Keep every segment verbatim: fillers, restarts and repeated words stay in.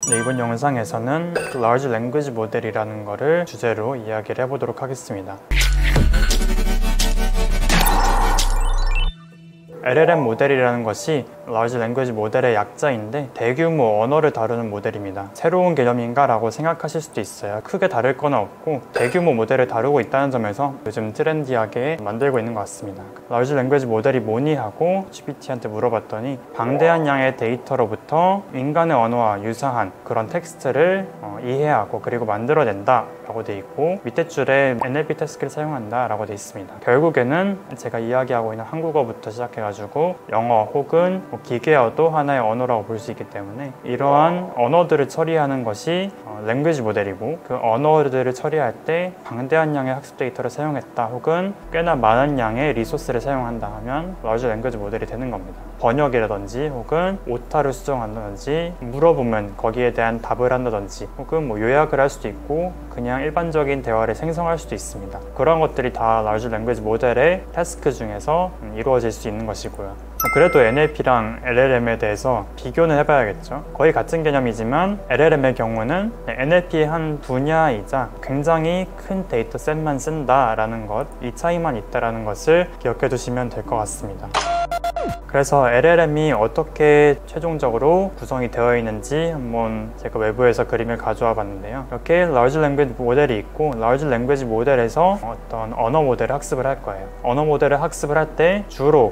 네, 이번 영상에서는 Large Language 모델이라는 거를 주제로 이야기를 해보도록 하겠습니다. 엘엘엠 모델이라는 것이 Large Language 모델의 약자인데 대규모 언어를 다루는 모델입니다. 새로운 개념인가 라고 생각하실 수도 있어요. 크게 다를 건 없고 대규모 모델을 다루고 있다는 점에서 요즘 트렌디하게 만들고 있는 것 같습니다. Large Language 모델이 뭐니 하고 지피티한테 물어봤더니 방대한 양의 데이터로부터 인간의 언어와 유사한 그런 텍스트를 어, 이해하고 그리고 만들어낸다 라고 돼 있고 밑에 줄에 엔엘피 태스크를 사용한다 라고 돼 있습니다. 결국에는 제가 이야기하고 있는 한국어부터 시작해가지고 영어 혹은 뭐 기계어도 하나의 언어라고 볼 수 있기 때문에 이러한 언어들을 처리하는 것이 어, 랭귀지 모델이고 그 언어들을 처리할 때 방대한 양의 학습 데이터를 사용했다 혹은 꽤나 많은 양의 리소스를 사용한다 하면 Large Language 모델이 되는 겁니다. 번역이라든지 혹은 오타를 수정한다든지 물어보면 거기에 대한 답을 한다든지 혹은 뭐 요약을 할 수도 있고 그냥 일반적인 대화를 생성할 수도 있습니다. 그런 것들이 다 Large Language 모델의 태스크 중에서 이루어질 수 있는 것이고요. 그래도 엔엘피랑 엘엘엠에 대해서 비교는 해봐야겠죠. 거의 같은 개념이지만 엘엘엠의 경우는 엔엘피의 한 분야이자 굉장히 큰 데이터셋만 쓴다라는 것, 이 차이만 있다는 것을 기억해 두시면 될 것 같습니다. 그래서 엘엘엠이 어떻게 최종적으로 구성이 되어 있는지 한번 제가 외부에서 그림을 가져와 봤는데요. 이렇게 Large Language 모델이 있고 Large Language 모델에서 어떤 언어 모델을 학습을 할 거예요. 언어 모델을 학습을 할 때 주로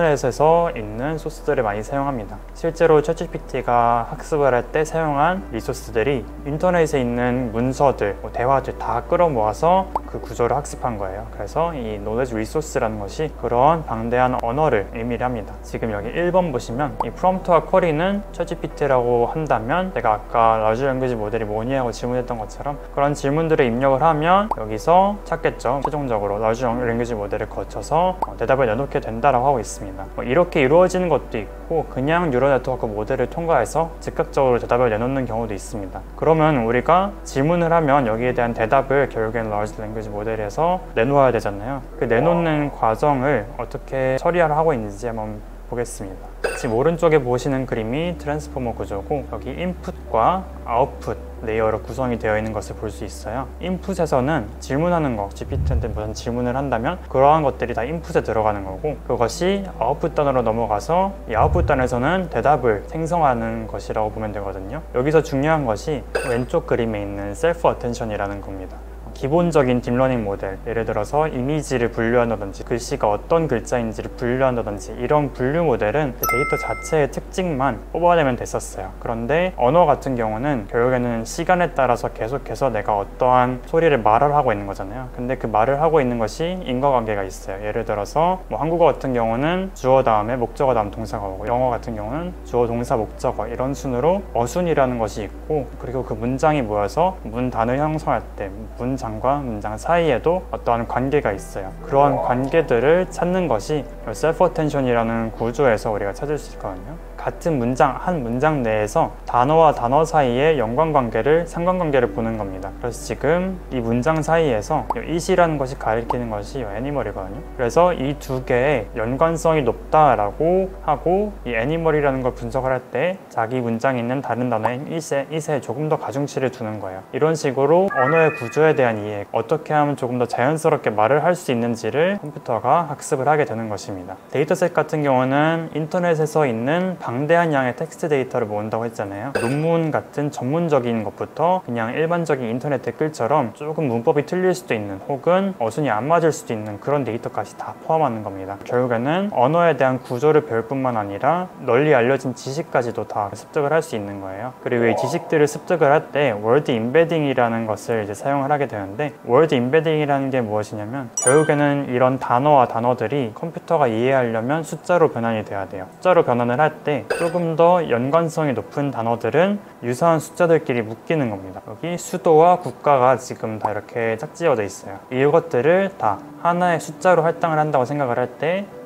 인터넷에서 있는 소스들을 많이 사용합니다. 실제로 챗지피티가 학습을 할 때 사용한 리소스들이 인터넷에 있는 문서들, 뭐 대화들 다 끌어모아서 그 구조를 학습한 거예요. 그래서 이 Knowledge Resource라는 것이 그런 방대한 언어를 의미를 합니다. 지금 여기 일 번 보시면 이 프롬프트와 쿼리는 챗지피티라고 한다면 제가 아까 Large Language 모델이 뭐니 하고 질문했던 것처럼 그런 질문들을 입력을 하면 여기서 찾겠죠. 최종적으로 Large Language 모델을 거쳐서 대답을 내놓게 된다라고 하고 있습니다. 뭐 이렇게 이루어지는 것도 있고 그냥 뉴럴 네트워크 모델을 통과해서 즉각적으로 대답을 내놓는 경우도 있습니다. 그러면 우리가 질문을 하면 여기에 대한 대답을 결국엔 Large Language 모델에서 내놓아야 되잖아요. 그 내놓는 과정을 어떻게 처리를 하고 있는지 한번 보겠습니다. 지금 오른쪽에 보시는 그림이 트랜스포머 구조고 여기 인풋과 아웃풋 레이어로 구성이 되어 있는 것을 볼 수 있어요. 인풋에서는 질문하는 거, 지피티한테 무슨 질문을 한다면 그러한 것들이 다 인풋에 들어가는 거고 그것이 아웃풋 단으로 넘어가서 이 아웃풋 단에서는 대답을 생성하는 것이라고 보면 되거든요. 여기서 중요한 것이 왼쪽 그림에 있는 셀프 어텐션이라는 겁니다. 기본적인 딥러닝 모델, 예를 들어서 이미지를 분류한다든지 글씨가 어떤 글자인지를 분류한다든지 이런 분류 모델은 그 데이터 자체의 특징만 뽑아내면 됐었어요. 그런데 언어 같은 경우는 결국에는 시간에 따라서 계속해서 내가 어떠한 소리를 말을 하고 있는 거잖아요. 근데 그 말을 하고 있는 것이 인과관계가 있어요. 예를 들어서 뭐 한국어 같은 경우는 주어 다음에 목적어 다음 동사가 오고 영어 같은 경우는 주어 동사 목적어 이런 순으로 어순이라는 것이 있고 그리고 그 문장이 모여서 문 단어 형성할 때 문장 과 문장 사이에도 어떠한 관계가 있어요. 그러한 관계들을 찾는 것이 셀프 어텐션이라는 구조에서 우리가 찾을 수 있거든요. 같은 문장, 한 문장 내에서 단어와 단어 사이의 연관관계를, 상관관계를 보는 겁니다. 그래서 지금 이 문장 사이에서 it이라는 것이 가리키는 것이 애니멀이거든요. 그래서 이 두 개의 연관성이 높다라고 하고 이 애니멀이라는 걸 분석을 할 때 자기 문장에 있는 다른 단어인 it에, it에 조금 더 가중치를 두는 거예요. 이런 식으로 언어의 구조에 대한 이해, 어떻게 하면 조금 더 자연스럽게 말을 할 수 있는지를 컴퓨터가 학습을 하게 되는 것입니다. 데이터셋 같은 경우는 인터넷에서 있는 방대한 양의 텍스트 데이터를 모은다고 했잖아요. 논문 같은 전문적인 것부터 그냥 일반적인 인터넷 댓글처럼 조금 문법이 틀릴 수도 있는 혹은 어순이 안 맞을 수도 있는 그런 데이터까지 다 포함하는 겁니다. 결국에는 언어에 대한 구조를 배울 뿐만 아니라 널리 알려진 지식까지도 다 습득을 할 수 있는 거예요. 그리고 이 지식들을 습득을 할 때 월드 임베딩이라는 것을 이제 사용을 하게 되는데 월드 임베딩이라는 게 무엇이냐면 결국에는 이런 단어와 단어들이 컴퓨터가 이해하려면 숫자로 변환이 돼야 돼요. 숫자로 변환을 할 때 조금 더 연관성이 높은 단어들은 유사한 숫자들끼리 묶이는 겁니다. 여기 수도와 국가가 지금 다 이렇게 짝지어져 있어요. 이것들을 다 하나의 숫자로 할당을 한다고 생각을 할 때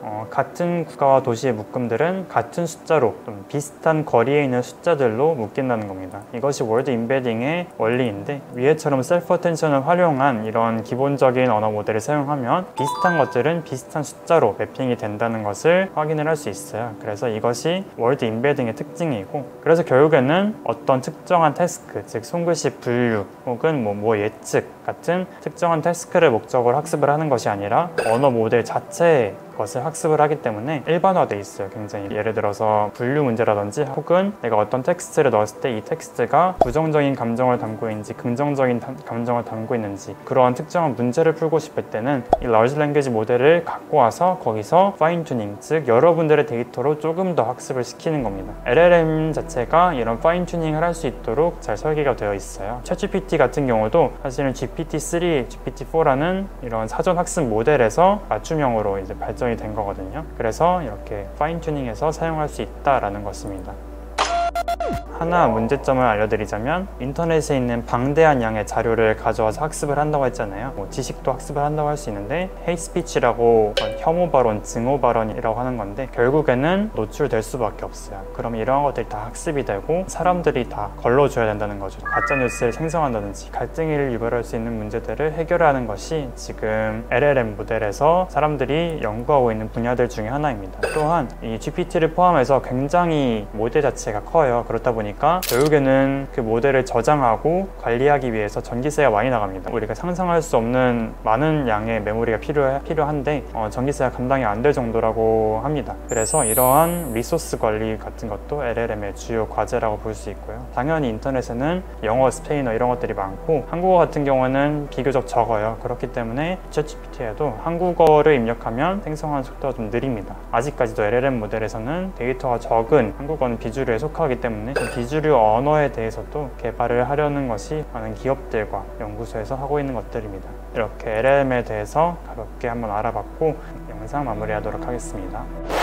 어, 같은 국가와 도시의 묶음들은 같은 숫자로 좀 비슷한 거리에 있는 숫자들로 묶인다는 겁니다. 이것이 월드 임베딩의 원리인데, 위에처럼 셀프 어텐션을 활용한 이런 기본적인 언어 모델을 사용하면 비슷한 것들은 비슷한 숫자로 매핑이 된다는 것을 확인을 할 수 있어요. 그래서 이것이 월드 임베딩의 특징이고, 그래서 결국에는 어떤 특정한 태스크, 즉 손글씨 분류 혹은 뭐, 뭐 예측 같은 특정한 태스크를 목적으로 학습을 하는 것이 아니라 언어 모델 자체의 것을 학습을 하기 때문에 일반화돼 있어요. 굉장히 예를 들어서 분류 문제라든지, 혹은 내가 어떤 텍스트를 넣었을 때 이 텍스트가 부정적인 감정을 담고 있는지 긍정적인 감정을 담고 있는지, 그러한 특정한 문제를 풀고 싶을 때는 이 large language 모델을 갖고 와서 거기서 파인 튜닝, 즉 여러분들의 데이터로 조금 더 학습을 시키는 겁니다. 엘엘엠 자체가 이런 파인 튜닝을 할 수 있도록 잘 설계가 되어 있어요. 챗지피티 같은 경우도 사실은 지피티 쓰리, 지피티 포라는 이런 사전 학습 모델에서 맞춤형으로 이제 발전이 된 거거든요. 그래서 이렇게 파인 튜닝해서 사용할 수 있다라는 것입니다. 하나 문제점을 알려드리자면, 인터넷에 있는 방대한 양의 자료를 가져와서 학습을 한다고 했잖아요. 뭐 지식도 학습을 한다고 할 수 있는데, 헤이스피치라고 혐오 발언, 증오 발언이라고 하는 건데 결국에는 노출될 수밖에 없어요. 그럼 이러한 것들이 다 학습이 되고 사람들이 다 걸러줘야 된다는 거죠. 가짜뉴스를 생성한다든지 갈등을 유발할 수 있는 문제들을 해결하는 것이 지금 엘엘엠 모델에서 사람들이 연구하고 있는 분야들 중에 하나입니다. 또한 이 지피티를 포함해서 굉장히 모델 자체가 커요. 그렇다 보니까 결국에는 그 모델을 저장하고 관리하기 위해서 전기세가 많이 나갑니다. 우리가 상상할 수 없는 많은 양의 메모리가 필요해, 필요한데 어, 전기세가 감당이 안 될 정도라고 합니다. 그래서 이러한 리소스 관리 같은 것도 엘엘엠의 주요 과제라고 볼 수 있고요. 당연히 인터넷에는 영어, 스페인어 이런 것들이 많고 한국어 같은 경우는 비교적 적어요. 그렇기 때문에 챗지피티에도 한국어를 입력하면 생성하는 속도가 좀 느립니다. 아직까지도 엘엘엠 모델에서는 데이터가 적은 한국어는 비주류에 속하기 때문에 비주류 언어에 대해서도 개발을 하려는 것이 많은 기업들과 연구소에서 하고 있는 것들입니다. 이렇게 엘엘엠에 대해서 가볍게 한번 알아봤고 영상 마무리하도록 하겠습니다.